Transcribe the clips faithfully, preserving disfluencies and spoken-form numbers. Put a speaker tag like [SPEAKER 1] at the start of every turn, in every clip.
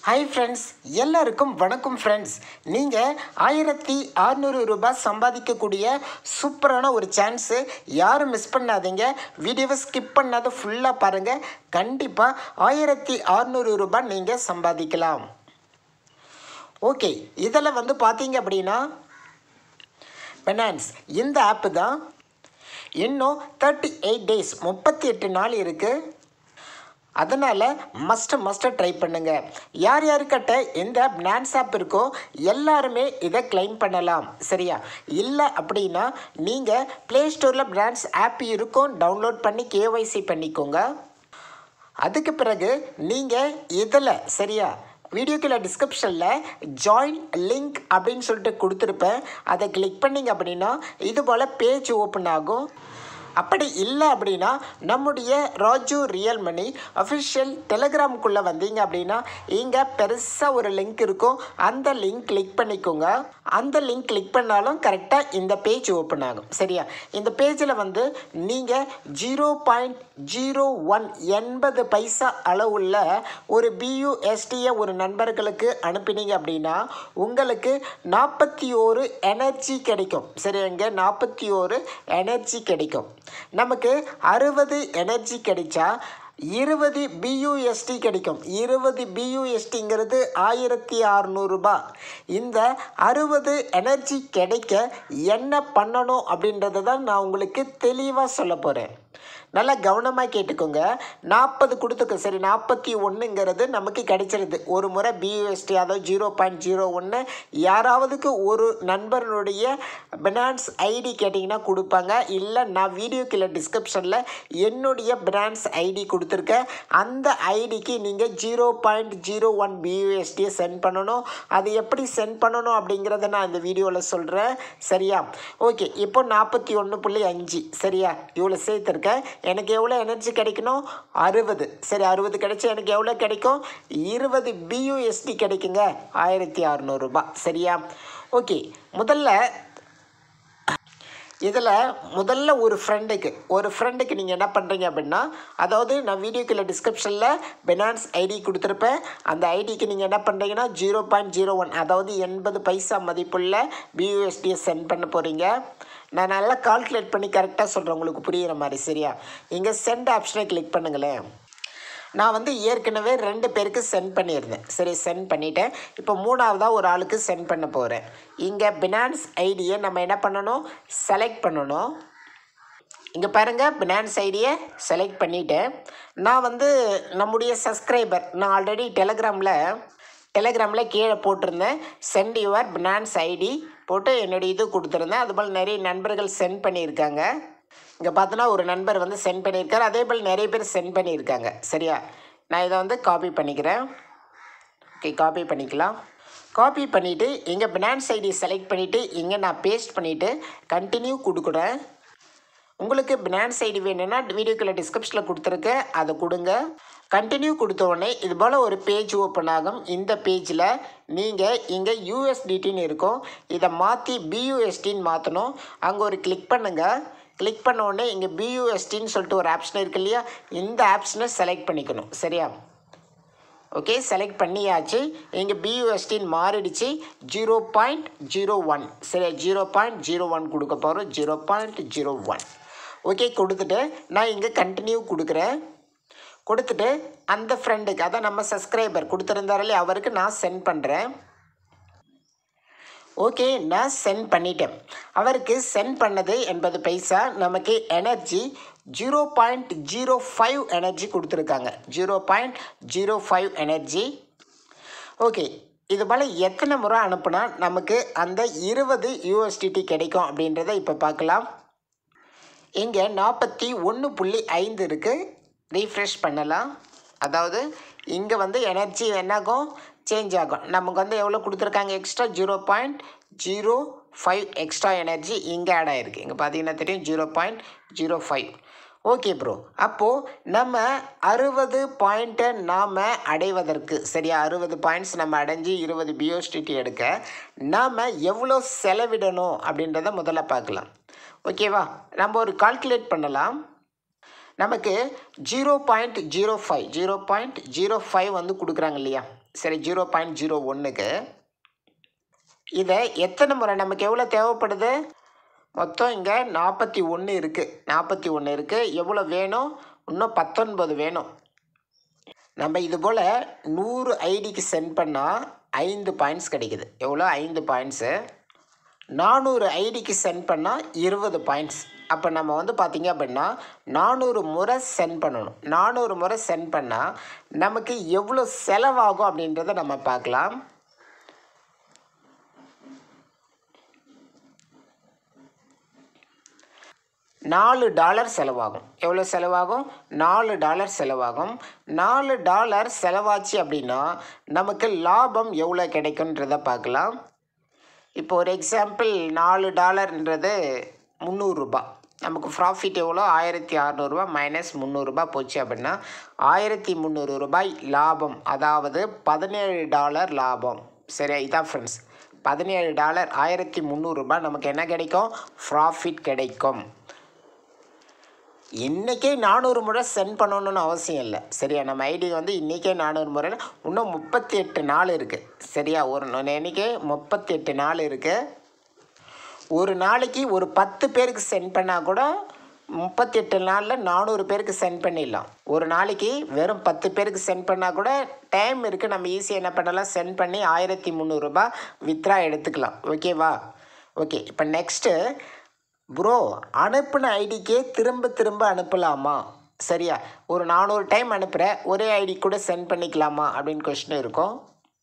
[SPEAKER 1] Hi friends, எல்லாருக்கும் வணக்கம் friends. நீங்க ஆயிரத்தி அறுநூறு ரூபாய் சம்பாதிக்கக்கூடிய சூப்பரான ஒரு சான்ஸ் யாரும் மிஸ் பண்ணாதீங்க. வீடியோவை ஸ்கிப் பண்ணாத ஃபுல்லா பாருங்க. கண்டிப்பா ஆயிரத்தி அறுநூறு ரூபாய் நீங்க சம்பாதிக்கலாம். ஓகே, இதெல்லாம் வந்து பாத்தீங்க அப்படினா Binance இந்த ஆப் தான். இன்னும் முப்பத்தி எட்டு டேஸ் முப்பத்தி எட்டு நாள் இருக்கு. அதனால் மஸ்ட் மஸ்ட் ட்ரை பண்ணுங்க. யார் யாருக்கிட்ட எந்த Binance ஆப் இருக்கோ எல்லாருமே இதை கிளைம் பண்ணலாம். சரியா? இல்லை அப்படின்னா நீங்கள் ப்ளே ஸ்டோரில் Binance ஆப் இருக்கும், டவுன்லோட் பண்ணி கேஒய்சி பண்ணிக்கோங்க. அதுக்கு பிறகு நீங்கள் இதில் சரியா வீடியோக்குள்ள டிஸ்கிரிப்ஷனில் ஜாயின் லிங்க் அப்படின்னு சொல்லிட்டு கொடுத்துருப்பேன். அதை கிளிக் பண்ணிங்க அப்படின்னா இது போல் பேஜ் ஓப்பன் ஆகும். அப்படி இல்லை அப்படின்னா நம்முடைய ராஜு ரியல் மணி அஃபிஷியல் டெலிகிராமுக்குள்ளே வந்தீங்க அப்படின்னா இங்கே பெருசாக ஒரு லிங்க் இருக்கும். அந்த லிங்க் கிளிக் பண்ணிக்கோங்க. அந்த லிங்க் கிளிக் பண்ணாலும் கரெக்டாக இந்த பேஜ் ஓப்பன் ஆகும். சரியா? இந்த பேஜில் வந்து நீங்கள் ஜீரோ பாயிண்ட் ஜீரோ ஒன் எண்பது பைசா அளவுள்ள ஒரு பியூஎஸ்டியை ஒரு நண்பர்களுக்கு அனுப்பினீங்க அப்படின்னா உங்களுக்கு நாற்பத்தி ஓரு எனர்ஜி கிடைக்கும். சரிங்க, நாற்பத்தி ஓரு எனர்ஜி கிடைக்கும். நமக்கு அறுபது எனர்ஜி கிடைச்சா இருபது பியூஎஸ்டி கிடைக்கும். இருபது பியூஎஸ்டிங்கிறது ஆயிரத்தி அறுநூறு ரூபாய். இந்த அறுபது எனர்ஜி கிடைக்க என்ன பண்ணணும் அப்படின்றத தான் நான் உங்களுக்கு தெளிவாக சொல்ல போகிறேன். நல்லா கவனமாக கேட்டுக்கோங்க. நாற்பது கொடுத்துக்க. சரி, நாற்பத்தி ஒன்றுங்கிறது நமக்கு கிடைச்சிருது ஒரு முறை பியூஎஸ்டி, அதாவது ஜீரோ பாயிண்ட் ஜீரோ ஒன்று. யாராவதுக்கு ஒரு நண்பர்களுடைய Binance ஐடி கேட்டிங்கன்னா கொடுப்பாங்க. இல்லை நான் வீடியோக்குள்ள டிஸ்கிரிப்ஷனில் என்னுடைய Binance ஐடி கொடுத்துருக்கேன். அந்த ஐடிக்கு நீங்கள் ஜீரோ பாயிண்ட் ஜீரோ ஒன் பியூஎஸ்டியை சென்ட் பண்ணணும். அது எப்படி சென்ட் பண்ணணும் அப்படிங்கிறத நான் இந்த வீடியோவில் சொல்கிறேன். சரியா? ஓகே, இப்போ நாற்பத்தி ஒன்று புள்ளி அஞ்சு சரியா இவ்வளோ சேர்த்துருக்கேன். எனக்கு எவ்வளோ எனர்ஜி கிடைக்கணும்? அறுபது. சரி, அறுபது கிடைச்சி எனக்கு எவ்வளோ கிடைக்கும்? இருபது பியூஎஸ்டி கிடைக்குங்க. ஆயிரத்தி அறுநூறு ரூபாய். சரியா? ஓகே, முதல்ல இதில் முதல்ல ஒரு ஃப்ரெண்டுக்கு ஒரு ஃப்ரெண்டுக்கு நீங்கள் என்ன பண்ணுறீங்க அப்படின்னா, அதாவது நான் வீடியோக்குள்ள டிஸ்கிரிப்ஷனில் Binance ஐடி கொடுத்துருப்பேன். அந்த ஐடிக்கு நீங்கள் என்ன பண்ணுறீங்கன்னா ஜீரோ பாயிண்ட் ஜீரோ ஒன் அதாவது எண்பது பைசா மதிப்புள்ள பியூஎஸ்டியை சென்ட் பண்ண போகிறீங்க. நான் நல்லா கால்குலேட் பண்ணி கரெக்டாக சொல்கிறேன் உங்களுக்கு புரிகிற மாதிரி. சரியா? இங்கே சென்ட் ஆப்ஷனை கிளிக் பண்ணுங்களேன். நான் வந்து ஏற்கனவே ரெண்டு பேருக்கு சென்ட் பண்ணியிருந்தேன். சரி, சென்ட் பண்ணிவிட்டேன். இப்போ மூணாவதாக ஒரு ஆளுக்கு சென்ட் பண்ண போகிறேன். இங்கே Binance ஐடியை நம்ம என்ன பண்ணணும்? செலக்ட் பண்ணணும். இங்கே பாருங்கள், Binance ஐடியை செலக்ட் பண்ணிவிட்டேன். நான் வந்து நம்முடைய சப்ஸ்கிரைபர் நான் ஆல்ரெடி டெலிகிராமில் டெலிகிராமில் கீழே போட்டிருந்தேன். சென்ட் யுவர் Binance ஐடி போட்டு என்னுடைய இது கொடுத்துருந்தேன். அதுபோல் நிறைய நண்பர்கள் சென்ட் பண்ணியிருக்காங்க. இங்கே பார்த்தோன்னா ஒரு நண்பர் வந்து சென்ட் பண்ணியிருக்காரு. அதே போல் நிறைய பேர் சென்ட் பண்ணியிருக்காங்க. சரியா? நான் இதை வந்து காப்பி பண்ணிக்கிறேன். ஓகே, காப்பி பண்ணிக்கலாம். காப்பி பண்ணிவிட்டு இங்கே Binance ஐடி செலக்ட் பண்ணிவிட்டு இங்கே நான் பேஸ்ட் பண்ணிவிட்டு கண்டினியூ கொடுக்குறேன். உங்களுக்கு Binance ஐடி வேணும்னா வீடியோக்குள்ள டிஸ்கிரிப்ஷனில் கொடுத்துருக்கேன், அதை கொடுங்க. கண்டினியூ கொடுத்த உடனே இது போல் ஒரு பேஜ் ஓப்பன் ஆகும். இந்த பேஜில் நீங்கள் இங்கே யூஎஸ்டிடின்னு இருக்கும். இதை மாற்றி பியூஎஸ்டின்னு மாற்றணும். அங்கே ஒரு கிளிக் பண்ணுங்கள். கிளிக் பண்ண உடனே இங்கே பியூஎஸ்டின்னு சொல்லிட்டு ஒரு ஆப்ஷன் இருக்குது இல்லையா, இந்த ஆப்ஷனை செலக்ட் பண்ணிக்கணும். சரியா? ஓகே, செலக்ட் பண்ணியாச்சு. இங்கே பியூஎஸ்டின்னு மாறிடுச்சு. ஜீரோ பாயிண்ட் ஜீரோ ஒன் சரி, ஜீரோ பாயிண்ட் ஜீரோ ஒன் கொடுக்க போகிறோம். Zero point zero one okay கொடுத்துட்டு நான் இங்கே கண்டினியூ கொடுக்குறேன். கொடுத்துட்டு அந்த ஃப்ரெண்டுக்கு, அதான் நம்ம சப்ஸ்கிரைபர் கொடுத்துருந்தாரே அவருக்கு நான் சென்ட் பண்ணுறேன். ஓகே, நான் சென்ட் பண்ணிட்டேன். அவருக்கு சென்ட் பண்ணது எண்பது பைசா. நமக்கு energy zero point zero five energy கொடுத்துருக்காங்க. Zero point zero five energy. Okay, இது போல் எத்தனை முறை அனுப்புனா நமக்கு அந்த இருபது யூஎஸ்டிடி கிடைக்கும் அப்படின்றத இப்போ பார்க்கலாம். இங்கே நாற்பத்தி ஒன்று புள்ளி ஐந்து இருக்குது. ரீஃப்ரெஷ் பண்ணலாம். அதாவது இங்கே வந்து எனர்ஜி என்னாகும்? சேஞ்ச் ஆகும். நமக்கு வந்து எவ்வளோ கொடுத்துருக்காங்க? Extra zero point zero five extra energy இங்கே ஆட் ஆகிருக்கு. இங்கே பார்த்தீங்கன்னா தெரியும் zero point zero five. Okay bro, அப்போது நம்ம அறுபது பாயிண்ட்டை நாம் அடைவதற்கு, சரியா, அறுபது பாயிண்ட்ஸ் நம்ம அடைஞ்சி இருபது பியூஎஸ்டிடி எடுக்க நாம் எவ்வளோ செலவிடணும் அப்படின்றத முதல்ல பார்க்கலாம். ஓகேவா? நம்ம ஒரு கால்குலேட் பண்ணலாம். நமக்கு zero point zero five zero point zero five வந்து கொடுக்குறாங்க இல்லையா? சரி, ஜீரோ பாயிண்ட் ஜீரோ ஒன்றுக்கு இதை எத்தனை முறை நமக்கு எவ்வளோ தேவைப்படுது? மொத்தம் இங்கே நாற்பத்தி ஒன்று இருக்குது. நாற்பத்தி ஒன்று இருக்குது. எவ்வளோ வேணும்? இன்னும் பத்தொன்பது வேணும். நம்ம இது போல் நூறு ஐடிக்கு சென்ட் பண்ணால் ஐந்து பாயிண்ட்ஸ் கிடைக்குது. எவ்வளோ? ஐந்து பாயிண்ட்ஸு. நானூறு ஐடிக்கு சென்ட் பண்ணால் இருபது பாயிண்ட்ஸ். அப்போ நம்ம வந்து பார்த்திங்க அப்படின்னா நானூறு முறை சென்ட் பண்ணணும். நானூறு முறை சென்ட் பண்ணால் நமக்கு எவ்வளோ செலவாகும் அப்படின்றத நம்ம பார்க்கலாம். நாலு டாலர் செலவாகும். எவ்வளோ செலவாகும்? நாலு டாலர் செலவாகும். நாலு டாலர் செலவாச்சு அப்படின்னா நமக்கு லாபம் எவ்வளோ கிடைக்குன்றதை பார்க்கலாம். இப்போ ஒரு எக்ஸாம்பிள், நாலு டாலர்ன்றது முந்நூறுரூபா. நமக்கு ப்ராஃபிட் எவ்வளோ? ஆயிரத்தி அறநூறுபா மைனஸ் முந்நூறுரூபா போச்சு அப்படின்னா ஆயிரத்தி முந்நூறு ரூபாய் லாபம், அதாவது பதினேழு டாலர் லாபம். சரியா? இதான் ஃப்ரெண்ட்ஸ், பதினேழு டாலர் ஆயிரத்தி முந்நூறுரூபா நமக்கு என்ன கிடைக்கும்? ப்ராஃபிட் கிடைக்கும். இன்றைக்கே நானூறு முறை சென்ட் பண்ணணுன்னு அவசியம் இல்லை. சரியா? நம்ம ஐடி வந்து இன்றைக்கே நானூறு முறை, இன்னும் முப்பத்தி எட்டு நாள் இருக்குது. சரியா? ஒரு இன்றைக்கே முப்பத்தி எட்டு நாள் இருக்குது. ஒரு நாளைக்கு ஒரு பத்து பேருக்கு சென்ட் பண்ணால் கூட முப்பத்தி எட்டு நாளில் நானூறு பேருக்கு சென்ட் பண்ணிடலாம். ஒரு நாளைக்கு வெறும் பத்து பேருக்கு சென்ட் பண்ணால் கூட டைம் இருக்குது. நம்ம ஈஸியாக என்ன பண்ணலாம்? சென்ட் பண்ணி ஆயிரத்தி முந்நூறுரூபா வித்ரா எடுத்துக்கலாம். ஓகேவா? ஓகே, இப்போ நெக்ஸ்ட்டு, ப்ரோ அனுப்பின ஐடிக்கே திரும்ப திரும்ப அனுப்பலாமா? சரியா? ஒரு நானூறு டைம் அனுப்புகிற ஒரே ஐடி கூட சென்ட் பண்ணிக்கலாமா அப்படின்னு கொஸ்டின் இருக்கும்.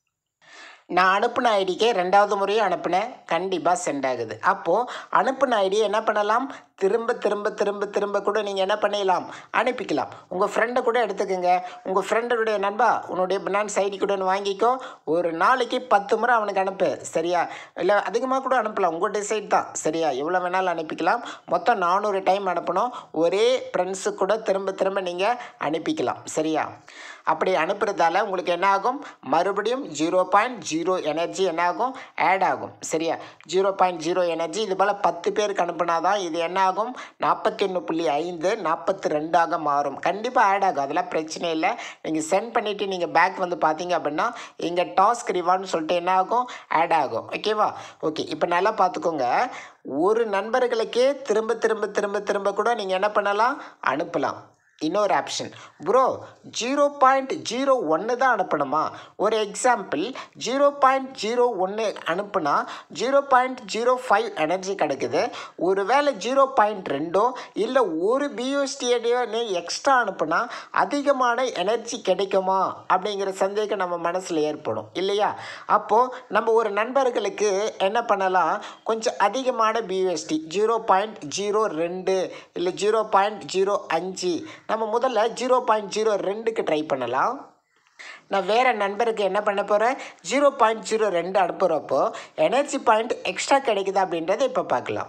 [SPEAKER 1] நான் அனுப்பின ஐடிக்கே ரெண்டாவது முறையும் அனுப்பினேன், கண்டிப்பாக சென்ட் ஆகுது. அப்போது அனுப்பின ஐடியை என்ன பண்ணலாம்? திரும்ப திரும்ப திரும்ப திரும்ப கூட நீங்கள் என்ன பண்ணிடலாம்? அனுப்பிக்கலாம். உங்கள் ஃப்ரெண்டை கூட எடுத்துக்கோங்க. உங்கள் ஃப்ரெண்டுடைய நண்பா, உன்னுடைய பினான்ஸ் ஐடி கூட வாங்கிக்கோ, ஒரு நாளைக்கு பத்து முறை அவனுக்கு அனுப்பு. சரியா? இல்லை அதிகமாக கூட அனுப்பலாம், உங்கள் டிசைட் தான். சரியா? எவ்வளோ வேணாலும் அனுப்பிக்கலாம். மொத்தம் நானூறு டைம் அனுப்பணும். ஒரே ஃப்ரெண்ட்ஸு கூட திரும்ப திரும்ப நீங்கள் அனுப்பிக்கலாம். சரியா? அப்படி அனுப்புறதால உங்களுக்கு என்ன ஆகும்? மறுபடியும் ஜீரோ பாயிண்ட் ஜீரோ எனர்ஜி என்ன ஆகும்? ஆட் ஆகும். சரியா? ஜீரோ பாயிண்ட் ஜீரோ எனர்ஜி இது போல் பத்து பேருக்கு அனுப்புனாதான் இது என்ன ஆகும்? நாற்பத்தி ஒன்று புள்ளி ஐந்து நாற்பத்தி ரெண்டாக மாறும். கண்டிப்பாக ஆட் ஆகும், அதெல்லாம் பிரச்சனை இல்லை. நீங்கள் சென்ட் பண்ணிவிட்டு நீங்கள் பேக் வந்து பார்த்தீங்க அப்படின்னா இங்கே டாஸ்க் ரிவார்ட்னு சொல்லிட்டு என்ன ஆகும்? ஆட் ஆகும். ஓகேவா? ஓகே, இப்போ நல்லா பார்த்துக்கோங்க. ஒரு நண்பர்களுக்கே திரும்ப திரும்ப திரும்ப திரும்ப கூட நீங்கள் என்ன பண்ணலாம்? அனுப்பலாம். இன்னொரு option, bro zero point zero ஒன்று தான் அனுப்பணுமா? ஒரு எக்ஸாம்பிள், ஜீரோ பாயிண்ட் ஜீரோ ஒன்று அனுப்புனா zero point zero five energy கிடைக்குது. ஒரு வேளை ஜீரோ பாயிண்ட் ரெண்டோ இல்லை ஒரு பியூஎஸ்டியோ நீ எக்ஸ்ட்ரா அனுப்புனா அதிகமான எனர்ஜி கிடைக்குமா அப்படிங்கிற சந்தேகம் நம்ம மனசில் ஏற்படும் இல்லையா? அப்போது நம்ம ஒரு நண்பர்களுக்கு என்ன பண்ணலாம்? கொஞ்சம் அதிகமான பியூஎஸ்டி ஜீரோ பாயிண்ட் ஜீரோ ரெண்டு இல்லை ஜீரோ பாயிண்ட் ஜீரோ அஞ்சு, நம்ம முதல்ல ஜீரோ பாயிண்ட் ஜீரோ ரெண்டுக்கு ட்ரை பண்ணலாம். நான் வேறு நண்பருக்கு என்ன பண்ண போகிறேன்? ஜீரோ பாயிண்ட் ஜீரோ ரெண்டு அனுப்புகிறப்போ எனர்ஜி பாயிண்ட் எக்ஸ்ட்ரா கிடைக்குதா அப்படின்றத இப்போ பார்க்கலாம்.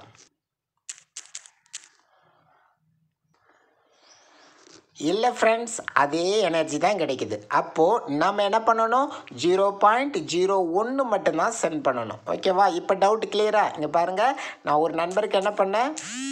[SPEAKER 1] இல்லை ஃப்ரெண்ட்ஸ், அதே எனர்ஜி தான் கிடைக்குது. அப்போது நம்ம என்ன பண்ணணும்? ஜீரோ பாயிண்ட் ஜீரோ ஒன்று மட்டும்தான் சென்ட் பண்ணணும். ஓகேவா? இப்போ டவுட் கிளியரா? இங்கே பாருங்கள், நான் ஒரு நண்பருக்கு என்ன பண்ணேன்?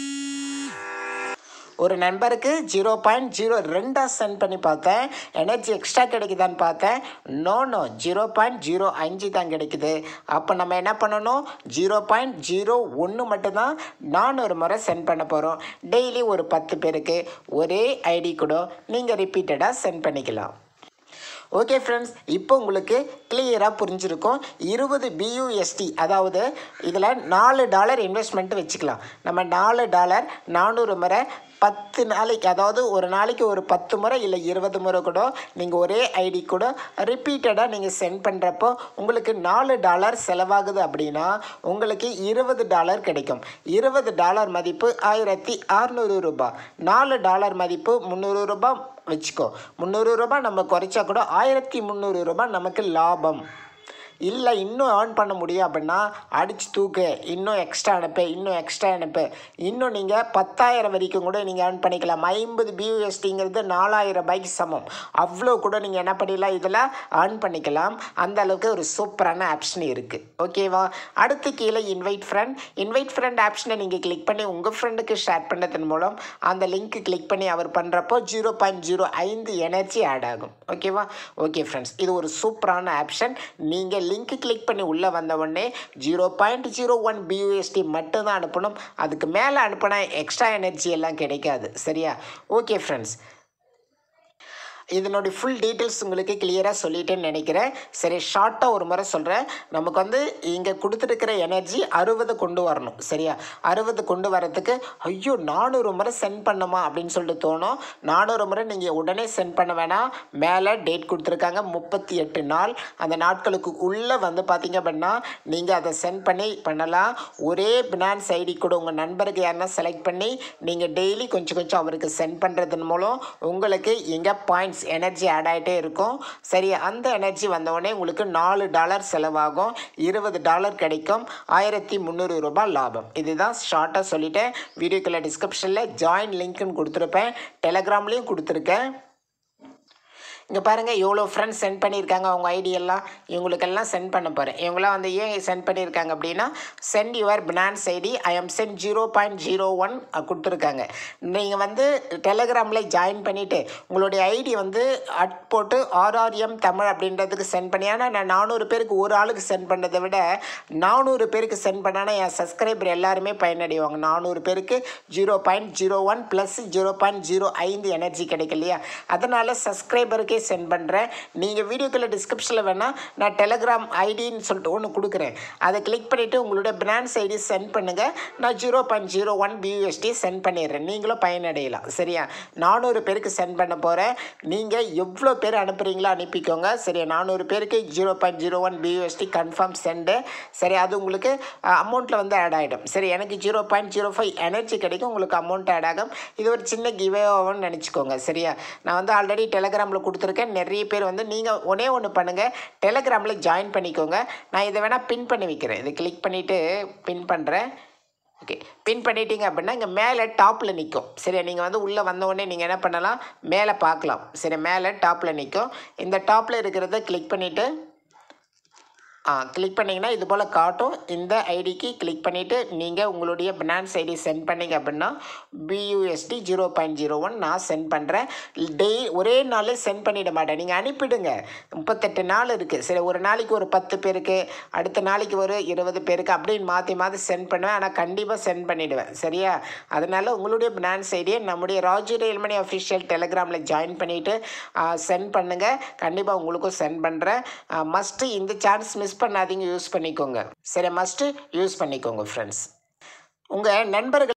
[SPEAKER 1] ஒரு நண்பருக்கு ஜீரோ பாயிண்ட் ஜீரோ ரெண்டாக சென்ட் பண்ணி பார்த்தேன். எனர்ஜி எக்ஸ்ட்ரா கிடைக்குதான்னு பார்த்தேன். No no zero point zero அஞ்சு தான் கிடைக்குது. அப்போ நம்ம என்ன பண்ணணும்? ஜீரோ பாயிண்ட் ஜீரோ ஒன்று மட்டும்தான் நானூறு முறை சென்ட் பண்ண போகிறோம். டெய்லி ஒரு பத்து பேருக்கு ஒரே ஐடி கூட நீங்கள் ரிப்பீட்டடாக சென்ட் பண்ணிக்கலாம். ஓகே ஃப்ரெண்ட்ஸ், இப்போ உங்களுக்கு கிளியராக புரிஞ்சிருக்கும். இருபது பியூஎஸ்டி, அதாவது இதில் நாலு டாலர் இன்வெஸ்ட்மெண்ட்டு வச்சுக்கலாம். நம்ம நாலு டாலர் நானூறு முறை பத்து நாளைக்கு, அதாவது ஒரு நாளைக்கு ஒரு பத்து முறை இல்லை இருபது முறை கூட நீங்கள் ஒரே ஐடி கூட ரிப்பீட்டடாக நீங்கள் சென்ட் பண்ணுறப்போ உங்களுக்கு நாலு டாலர் செலவாகுது அப்படின்னா உங்களுக்கு இருபது டாலர் கிடைக்கும். இருபது டாலர் மதிப்பு ஆயிரத்தி அறநூறு ரூபாய். நாலு டாலர் மதிப்பு முந்நூறு ரூபாய் வச்சுக்கோ. முந்நூறு ரூபாய் நம்ம குறைச்சா கூட ஆயிரத்தி முந்நூறு ரூபாய் நமக்கு லாபம். இல்லை இன்னும் ஏர்ன் பண்ண முடியும் அப்படின்னா அடிச்சு தூக்கு, இன்னும் எக்ஸ்ட்ரா அனுப்பு, இன்னும் எக்ஸ்ட்ரா அனுப்பு, இன்னும் நீங்கள் பத்தாயிரம் வரைக்கும் கூட நீங்கள் ஏர்ன் பண்ணிக்கலாம். ஐம்பது பியூஎஸ்டிங்கிறது நாலாயிரம் ரூபாய்க்கு சமம். அவ்வளோ கூட நீங்கள் என்ன பண்ணிடலாம், இதில் ஏர்ன் பண்ணிக்கலாம். அந்த அளவுக்கு ஒரு சூப்பரான ஆப்ஷன் இருக்குது. ஓகேவா? அடுத்து கீழே இன்வைட் ஃப்ரெண்ட் இன்வைட் ஃப்ரெண்ட் ஆப்ஷனை நீங்கள் கிளிக் பண்ணி உங்கள் ஃப்ரெண்டுக்கு ஷேர் பண்ணதன் மூலம் அந்த லிங்க் கிளிக் பண்ணி அவர் பண்ணுறப்போ ஜீரோ பாயிண்ட் ஜீரோ ஐந்து எனர்ஜி ஆட் ஆகும். ஓகேவா? ஓகே ஃப்ரெண்ட்ஸ், இது ஒரு சூப்பரான ஆப்ஷன். நீங்கள் லிங்க் கிளிக் பண்ணி உள்ளே வந்த உடனே zero point zero one BUSD மட்டும்தான் அனுப்பணும். அதுக்கு மேலே அனுப்பினா எக்ஸ்ட்ரா எனர்ஜி எல்லாம் கிடைக்காது. சரியா? ஓகே ஃப்ரெண்ட்ஸ், இதனுடைய ஃபுல் டீட்டெயில்ஸ் உங்களுக்கு கிளியராக சொல்லிட்டேன்னு நினைக்கிறேன். சரி, ஷார்ட்டாக ஒரு முறை சொல்கிறேன். நமக்கு வந்து இங்கே கொடுத்துருக்கிற எனர்ஜி அறுபது கொண்டு வரணும். சரியா? அறுபது கொண்டு வரதுக்கு ஐயோ நானூறு முறை சென்ட் பண்ணுமா அப்படின்னு சொல்லிட்டு தோணும். நானூறு முறை நீங்கள் உடனே சென்ட் பண்ண வேணாம். மேலே டேட் கொடுத்துருக்காங்க முப்பத்தி எட்டு நாள். அந்த நாட்களுக்கு உள்ளே வந்து பார்த்தீங்க அப்படின்னா நீங்கள் அதை சென்ட் பண்ணி பண்ணலாம். ஒரே பினான்ஸ் ஐடி கூட உங்கள் நண்பருக்கு யாருன்னா செலக்ட் பண்ணி நீங்கள் டெய்லி கொஞ்சம் கொஞ்சம் அவருக்கு சென்ட் பண்ணுறதன் மூலம் உங்களுக்கு இங்கே பாயிண்ட்ஸ் எனர்ஜி ஆட் ஆகிட்டே இருக்கும். சரி, அந்த எனர்ஜி வந்தவுடனே உங்களுக்கு நாலு டாலர் செலவாகும், இருபது டாலர் கிடைக்கும், ஆயிரத்தி முந்நூறு ரூபாய் லாபம். இதுதான் ஷார்ட்டாக சொல்லிட்டேன். வீடியோக்குள்ள டிஸ்கிரிப்ஷனில் ஜாயின் லிங்க்னு கொடுத்துருப்பேன், டெலகிராம்லேயும் கொடுத்துருக்கேன். இங்கே பாருங்கள் எவ்வளோ ஃப்ரெண்ட்ஸ் சென்ட் பண்ணியிருக்காங்க. அவங்க ஐடியெல்லாம் இவங்களுக்கெல்லாம் சென்ட் பண்ண போகிறேன். இவங்களாம் வந்து ஏன் சென்ட் பண்ணியிருக்காங்க அப்படின்னா send your Binance ID I am send zero point zero one கொடுத்துருக்காங்க. நீங்கள் வந்து டெலகிராமில் ஜாயின் பண்ணிவிட்டு உங்களுடைய ஐடி வந்து அட் போட்டு ஆர்ஆர்எம் தமிழ் அப்படின்றதுக்கு சென்ட் பண்ணி, ஆனால் நான் நானூறு பேருக்கு ஒரு ஆளுக்கு சென்ட் பண்ணதை விட நானூறு பேருக்கு சென்ட் பண்ணால் என் சப்ஸ்கிரைபர் எல்லாருமே பயனடைவாங்க. நானூறு பேருக்கு zero point zero one plus zero point zero ஐந்து எனர்ஜி கிடைக்கும் இல்லையா? அதனால் சப்ஸ்கிரைபருக்கே சென்ட் பண்ணுறேன். நீங்கள் வீடியோக்குள்ள டிஸ்கிரிப்ஷனில் வேணால் நான் டெலகிராம் ஐடின்னு சொல்லிட்டு ஒன்று கொடுக்குறேன். அதை கிளிக் பண்ணிவிட்டு உங்களுடைய பினான்ஸ் ஐடி சென்ட் பண்ணுங்கள். நான் zero point zero one BUSD send பண்ணிடுறேன். நீங்களும் பயனடையலாம். சரியா? நானூறு பேருக்கு சென்ட் பண்ண போகிறேன். நீங்கள் எவ்வளோ பேர் அனுப்புகிறீங்களோ அனுப்பிக்கோங்க. சரியா? நானூறு பேருக்கு zero point zero one BUSD confirm send. சரி, அது உங்களுக்கு அமௌண்ட்டில் வந்து ஆட் ஆகிடும். சரி, எனக்கு zero point zero five energy கிடைக்கும், உங்களுக்கு அமௌண்ட் ஆட் ஆகும். இது ஒரு சின்ன கிவே ஆகும்னு நினச்சிக்கோங்க. சரியா? நான் வந்து ஆல்ரெடி டெலகிராமில் கொடுத்துருக்கேன். நிறைய பேர் வந்து நீங்கள் ஒன்றே ஒன்று பண்ணுங்கள், டெலகிராமில் ஜாயின் பண்ணிக்கோங்க. நான் இதை வேணால் பின் பண்ணி வைக்கிறேன். இதை கிளிக் பண்ணிவிட்டு பின் பண்ணுறேன். ஓகே, பின் பண்ணிட்டீங்க அப்படின்னா இங்கே மேலே டாப்பில் நிற்கும். சரியா? நீங்கள் வந்து உள்ளே வந்தவுடனே நீங்கள் என்ன பண்ணலாம், மேலே பார்க்கலாம். சரி, மேலே டாப்பில் நிற்கும். இந்த டாப்பில் இருக்கிறத கிளிக் பண்ணிவிட்டு ஆ கிளிக் பண்ணிங்கன்னா இது போல் காட்டும். இந்த ஐடிக்கு கிளிக் பண்ணிவிட்டு நீங்கள் உங்களுடைய பினான்ஸ் ஐடி சென்ட் பண்ணிங்க அப்படின்னா BUSD zero point zero one நான் சென்ட் பண்ணுறேன். டெய் ஒரே நாளே சென்ட் பண்ணிட மாட்டேன். நீங்கள் அனுப்பிடுங்க. முப்பத்தெட்டு நாள் இருக்குது. சரி, ஒரு நாளைக்கு ஒரு பத்து பேருக்கு, அடுத்த நாளைக்கு ஒரு இருபது பேருக்கு அப்படின்னு மாற்றி மாற்றி சென்ட் பண்ணுவேன். ஆனால் கண்டிப்பாக சென்ட் பண்ணிவிடுவேன். சரியா? அதனால் உங்களுடைய பினான்ஸ் ஐடியை நம்முடைய ராஜு ரயில்மணி அஃபிஷியல் டெலகிராமில் ஜாயின் பண்ணிவிட்டு சென்ட் பண்ணுங்கள். கண்டிப்பாக உங்களுக்கும் சென்ட் பண்ணுறேன். மஸ்ட்டு இந்த சான்ஸ் மிஸ் பண்ணாதீங்க, யூஸ் பண்ணிக்கோங்க. சரி, மஸ்ட்டு யூஸ் பண்ணிக்கோங்க ஃப்ரெண்ட்ஸ். உங்கள் நண்பர்கள்